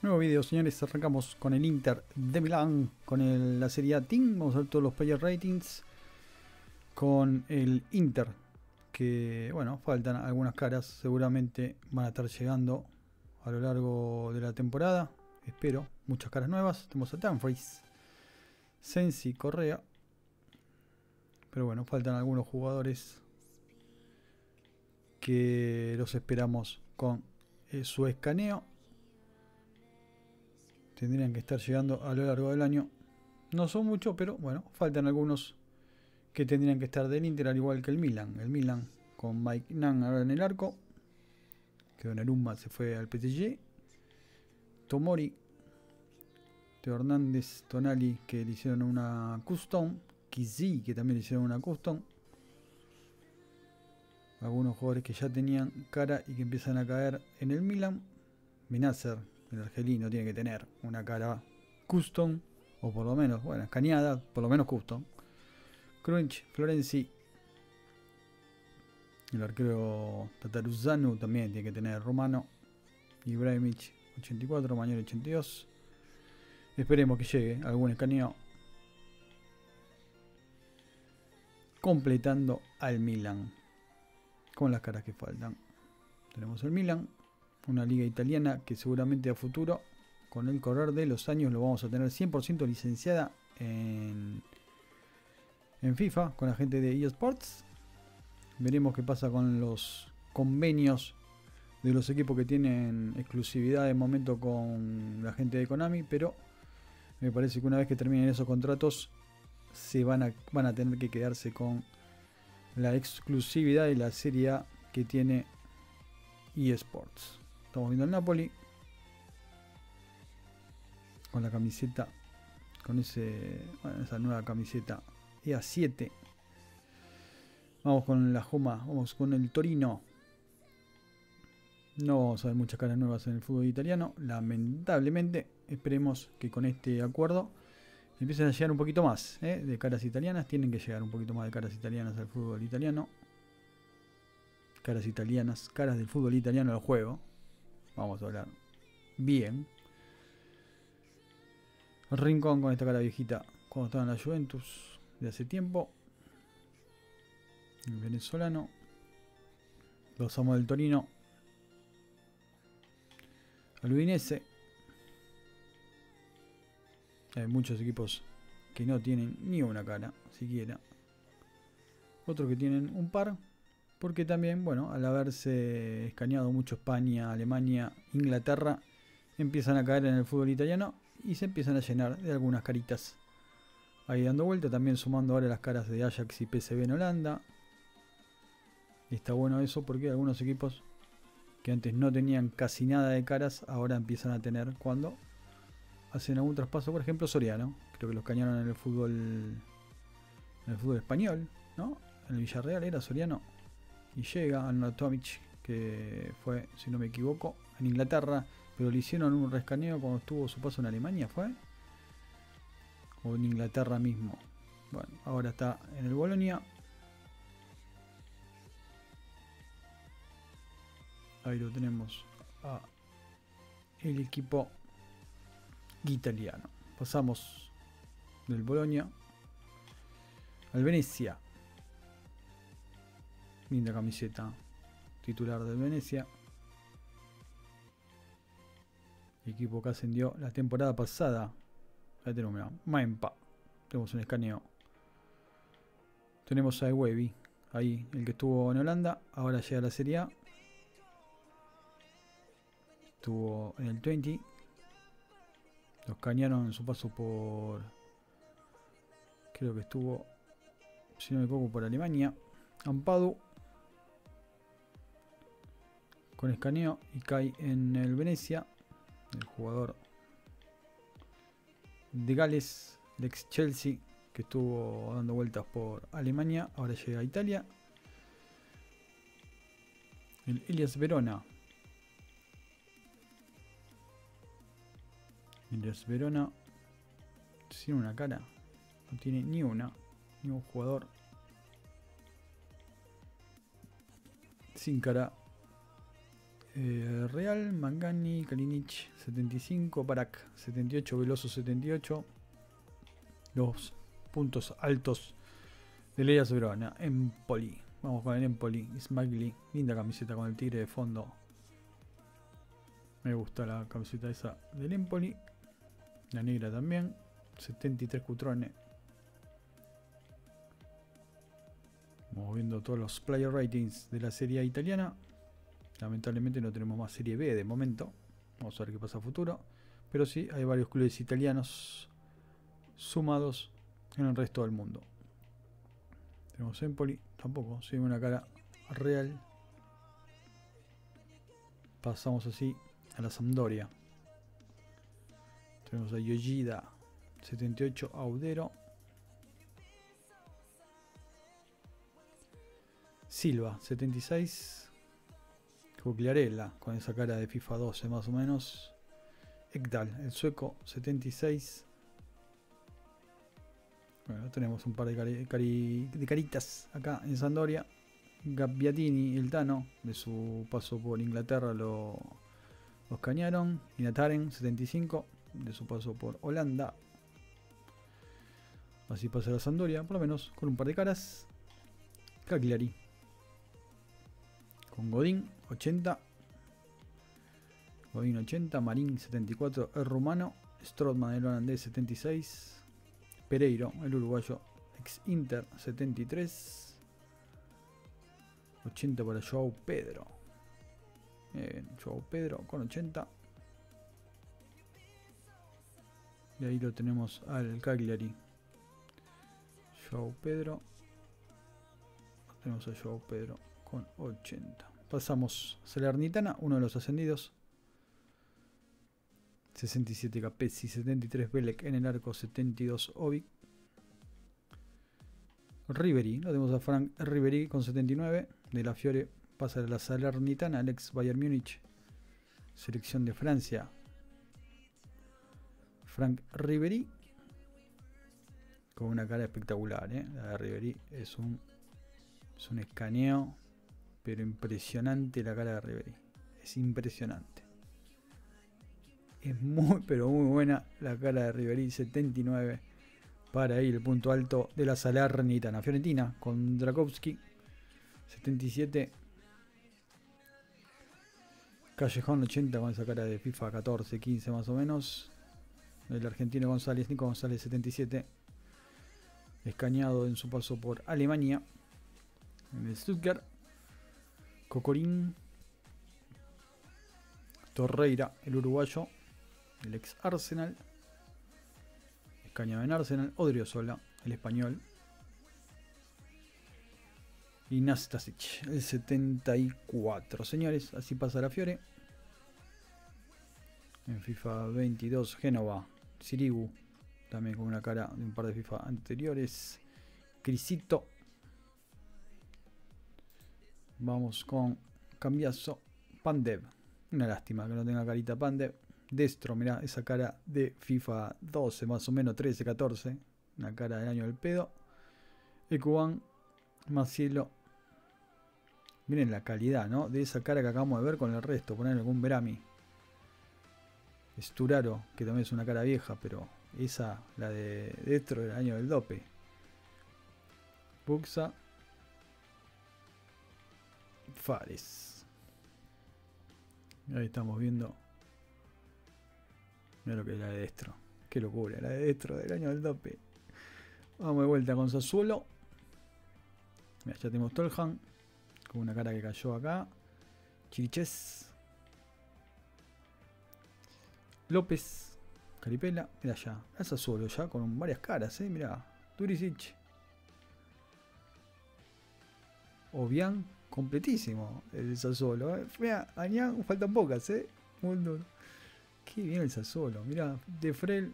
Nuevo video, señores. Arrancamos con el Inter de Milán, con la Serie A Team. Vamos a ver todos los player ratings con el Inter, que bueno, faltan algunas caras, seguramente van a estar llegando a lo largo de la temporada, espero, muchas caras nuevas. Tenemos a Dumfries, Sensi, Correa, pero bueno, faltan algunos jugadores que los esperamos con su escaneo. Tendrían que estar llegando a lo largo del año. No son muchos, pero bueno, faltan algunos que tendrían que estar del Inter, al igual que el Milan. El Milan con Mike Nan ahora en el arco, que Donnarumma se fue al PSG. Tomori, Teo Hernández, Tonali, que le hicieron una custom. Kizzy, que también le hicieron una custom. Algunos jugadores que ya tenían cara y que empiezan a caer en el Milan. Benacer, el argelino, tiene que tener una cara custom, o por lo menos, bueno, escaneada, por lo menos custom. Crunch, Florenzi, el arquero Tataruzanu también tiene que tener romano. Ibrahimovic 84, Mañana 82. Esperemos que llegue algún escaneo completando al Milan con las caras que faltan. Tenemos el Milan, una liga italiana que seguramente a futuro, con el correr de los años, lo vamos a tener 100% licenciada en FIFA con la gente de eSports. Veremos qué pasa con los convenios de los equipos que tienen exclusividad de momento con la gente de Konami, pero me parece que una vez que terminen esos contratos se van a tener que quedarse con la exclusividad de la Serie A que tiene eSports. Estamos viendo el Napoli con la camiseta, con esa nueva camiseta EA7. Vamos con la Roma, vamos con el Torino. No vamos a ver muchas caras nuevas en el fútbol italiano, lamentablemente. Esperemos que con este acuerdo empiecen a llegar un poquito más de caras italianas. Tienen que llegar un poquito más de caras italianas al fútbol italiano. Caras italianas, caras del fútbol italiano al juego. Vamos a hablar bien. Rincón con esta cara viejita cuando estaba en la Juventus de hace tiempo. El venezolano. Los amos del Torino. Al Udinese. Hay muchos equipos que no tienen ni una cara siquiera. Otros que tienen un par. Porque también, bueno, al haberse escaneado mucho España, Alemania, Inglaterra, empiezan a caer en el fútbol italiano y se empiezan a llenar de algunas caritas ahí dando vuelta. También sumando ahora las caras de Ajax y PSV en Holanda. Y está bueno eso porque algunos equipos que antes no tenían casi nada de caras, ahora empiezan a tener cuando hacen algún traspaso. Por ejemplo, Soriano, creo que los cañaron en el fútbol español, ¿no? En el Villarreal era Soriano. Y llega Arnautovic, Tomic, que fue, si no me equivoco, en Inglaterra, pero le hicieron un rescaneo cuando estuvo su paso en Alemania, ¿fue? O en Inglaterra mismo. Bueno, ahora está en el Bolonia. Ahí lo tenemos a el equipo italiano. Pasamos del Bolonia al Venezia. Linda camiseta titular del Venezia. Equipo que ascendió la temporada pasada. Ahí tenemos, mira, Maempa. Tenemos un escaneo. Tenemos a Ewebi. Ahí, el que estuvo en Holanda. Ahora llega a la Serie A. Estuvo en el 20. Los cañaron en su paso por... Creo que estuvo, si no me equivoco, por Alemania. Ampadu. Con escaneo y cae en el Venezia. El jugador de Gales, el ex Chelsea, que estuvo dando vueltas por Alemania. Ahora llega a Italia. El Elias Verona. Elias Verona sin una cara. No tiene ni una. Ni un jugador sin cara Real, Mangani, Kalinic 75, Barak 78, Veloso 78. Los puntos altos de Leia Verona. Empoli. Vamos con el Empoli. Smagli. Linda camiseta con el tigre de fondo. Me gusta la camiseta esa del Empoli. La negra también. 73 cutrones. Vamos viendo todos los player ratings de la Serie A italiana. Lamentablemente no tenemos más Serie B de momento. Vamos a ver qué pasa a futuro. Pero sí, hay varios clubes italianos sumados en el resto del mundo. Tenemos Empoli, tampoco, sí, una cara real. Pasamos así a la Sampdoria. Tenemos a Yoshida 78, Audero. Silva 76. Cucliarella con esa cara de FIFA 12 más o menos. Ekdal, el sueco 76. Bueno, tenemos un par de caritas acá en Sampdoria. Gabbiadini, el Tano, de su paso por Inglaterra los cañaron. Inataren 75, de su paso por Holanda. Así pasa la Sampdoria, por lo menos con un par de caras. Cagliari con Godín 80. Godín 80, Marín 74, el rumano. Strootman, el holandés 76. Pereiro, el uruguayo, ex Inter 73. 80 para Joao Pedro. Bien, Joao Pedro con 80. Y ahí lo tenemos al Cagliari. Joao Pedro. Tenemos a Joao Pedro con 80. Pasamos a Salernitana, uno de los ascendidos. 67 Capezzi, 73 Belek en el arco, 72 Obi. Ribery, lo tenemos a Frank Ribery con 79. De la Fiore pasa a la Salernitana, el ex Bayern Múnich, selección de Francia. Frank Ribery con una cara espectacular, La de Ribery es un escaneo, pero impresionante la cara de Ribery. Es impresionante. Es muy, pero muy buena la cara de Ribery, 79. Para ahí el punto alto de la Salernitana. Fiorentina con Drakowski, 77. Callejón 80 con esa cara de FIFA 14, 15 más o menos. El argentino González, Nico González 77. Escañado en su paso por Alemania. En el Stuttgart. Cocorín. Torreira, el uruguayo. El ex Arsenal. Escañado en Arsenal. Odriozola, el español. Y Nastasic, el 74. Señores, así pasa la Fiore. En FIFA 22, Génova. Sirigu, también con una cara de un par de FIFA anteriores. Crisito. Vamos con Cambiaso. Pandev. Una lástima que no tenga carita Pandev. Destro, mirá, esa cara de FIFA 12, más o menos 13, 14. Una cara del año del pedo. Ekuban. Macielo. Miren la calidad, ¿no? De esa cara que acabamos de ver con el resto. Poner algún Berami. Sturaro, que también es una cara vieja, pero esa, la de Destro del año del dope. Buxa. Fares. Ahí estamos viendo. Mira lo que es la de Destro. Qué locura, la de Destro del año del dope. Vamos de vuelta con Sassuolo. Mira, ya tenemos Toljan. Con una cara que cayó acá. Chiriches. López. Caripela. Mira ya. Es Sassuolo ya con varias caras, Mira. Duricic. Obian. Completísimo el Sassuolo. Mira, Añán faltan pocas, Muy duro. Qué bien el Sassuolo. Mira, De Frel.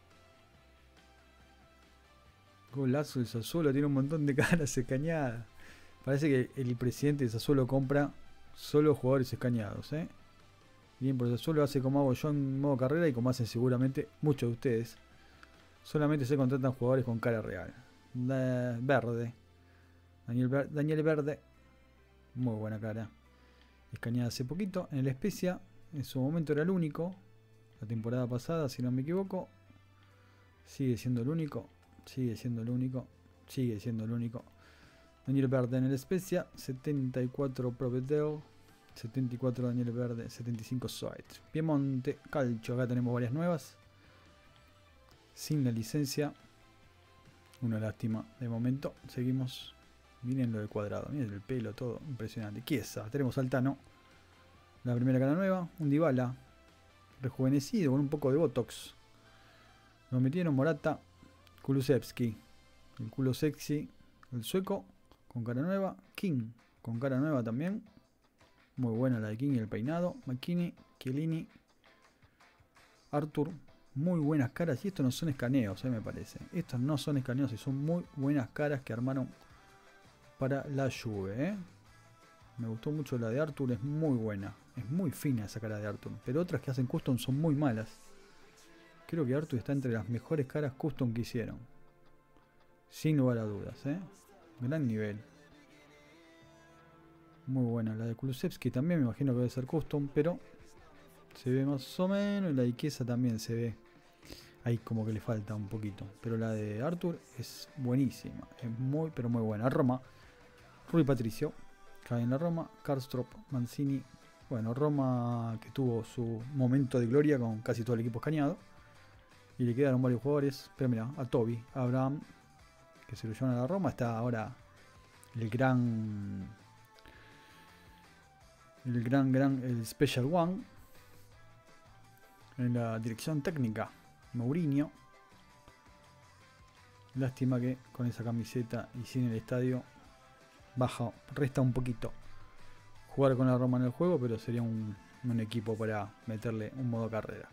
Golazo el Sassuolo. Tiene un montón de caras escañadas. Parece que el presidente de Sassuolo compra solo jugadores escañados, Bien, por Sassuolo hace como hago yo en modo carrera y como hacen seguramente muchos de ustedes. Solamente se contratan jugadores con cara real. Verde. Daniel Verde. Muy buena cara. escaneada hace poquito. En el Spezia, en su momento era el único. La temporada pasada, si no me equivoco. Sigue siendo el único. Sigue siendo el único. Sigue siendo el único. Daniel Verde en el Spezia. 74 Provedel. 74 Daniel Verde. 75 Soit. Piemonte Calcio. Acá tenemos varias nuevas. Sin la licencia. Una lástima de momento. Seguimos. Miren lo de Cuadrado. Miren el pelo, todo. Impresionante. Chiesa. Tenemos Altano. La primera cara nueva. Un Dybala. Rejuvenecido con un poco de Botox. Nos metieron Morata. Kulusevski. El culo sexy. El sueco. Con cara nueva. King. Con cara nueva también. Muy buena la de King y el peinado. McKinney. Chiellini. Arthur. Muy buenas caras. Y estos no son escaneos, me parece. Estos no son escaneos y son muy buenas caras que armaron para la Juve. Me gustó mucho la de Arthur. Es muy buena. Es muy fina esa cara de Arthur. Pero otras que hacen custom son muy malas. Creo que Arthur está entre las mejores caras custom que hicieron. Sin lugar a dudas. Gran nivel. Muy buena. La de Kulusevski también me imagino que debe ser custom. Pero se ve más o menos. Y la de Chiesa también se ve. Ahí como que le falta un poquito. Pero la de Arthur es buenísima. Es muy pero muy buena. Roma. Rui Patricio. Cae en la Roma. Karsdorp. Mancini. Bueno, Roma que tuvo su momento de gloria con casi todo el equipo escaneado. Y le quedaron varios jugadores. Pero mira, a Toby, a Abraham, que se lo llevan a la Roma. Está ahora el el Special One. En la dirección técnica, Mourinho. Lástima que con esa camiseta y sin el estadio resta un poquito jugar con la Roma en el juego, pero sería un equipo para meterle un modo carrera.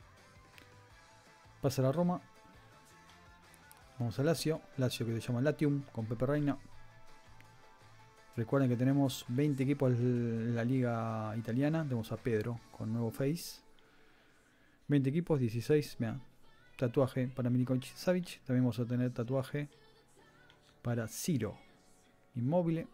Pasa la Roma. Vamos a Lazio. Lazio que se llama Latium con Pepe Reina. Recuerden que tenemos 20 equipos en la liga italiana. Tenemos a Pedro con nuevo face. 20 equipos, 16. Mira, tatuaje para Milinkovic Savic. También vamos a tener tatuaje para Ciro Immobile.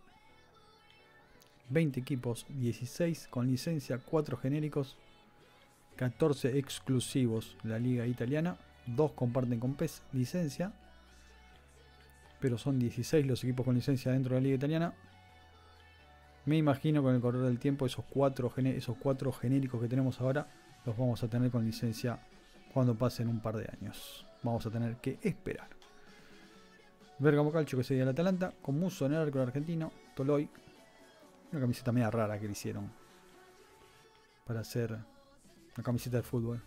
20 equipos, 16 con licencia, 4 genéricos, 14 exclusivos de la liga italiana, 2 comparten con PES licencia, pero son 16 los equipos con licencia dentro de la liga italiana. Me imagino con el correr del tiempo esos 4 genéricos que tenemos ahora los vamos a tener con licencia cuando pasen un par de años. Vamos a tener que esperar. Bergamo Calcio que sería el Atalanta, con Musso en el arco argentino, Toloi. Una camiseta media rara que le hicieron para hacer una camiseta de fútbol.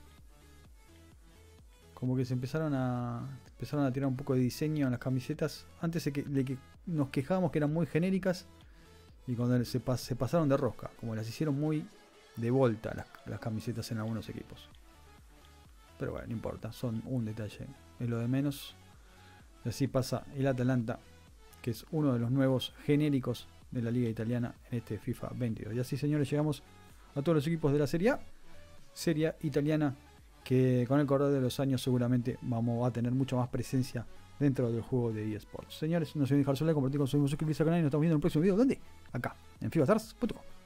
Como que se empezaron a tirar un poco de diseño en las camisetas. Antes que nos quejábamos que eran muy genéricas. Y cuando se pasaron de rosca. Como las hicieron muy de vuelta las camisetas en algunos equipos. Pero bueno, no importa. Son un detalle. Es lo de menos. Y así pasa el Atalanta. Que es uno de los nuevos genéricos de la liga italiana en este FIFA 22. Y así, señores, llegamos a todos los equipos de la Serie A. Serie A italiana que con el correr de los años seguramente vamos a tener mucha más presencia dentro del juego de eSports. Señores, no se olviden dejar su like, compartir con su suscribirse al canal y nos estamos viendo en el próximo video. ¿Dónde? Acá, en FIFAstars.com.